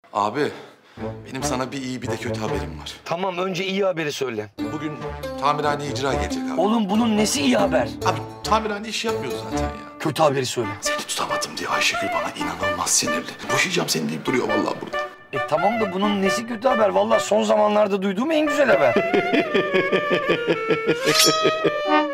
Abi, benim sana bir iyi bir de kötü haberim var. Tamam, önce iyi haberi söyle. Bugün tamirhaneye icra gelecek abi. Oğlum bunun nesi iyi haber? Abi tamirhane iş yapmıyoruz zaten ya. Kötü haberi söyle. Seni tutamadım diye Ayşegül bana inanılmaz sinirli. Boşayacağım seni deyip duruyor vallahi burada. Tamam da bunun nesi kötü haber? Vallahi son zamanlarda duyduğum en güzel haber.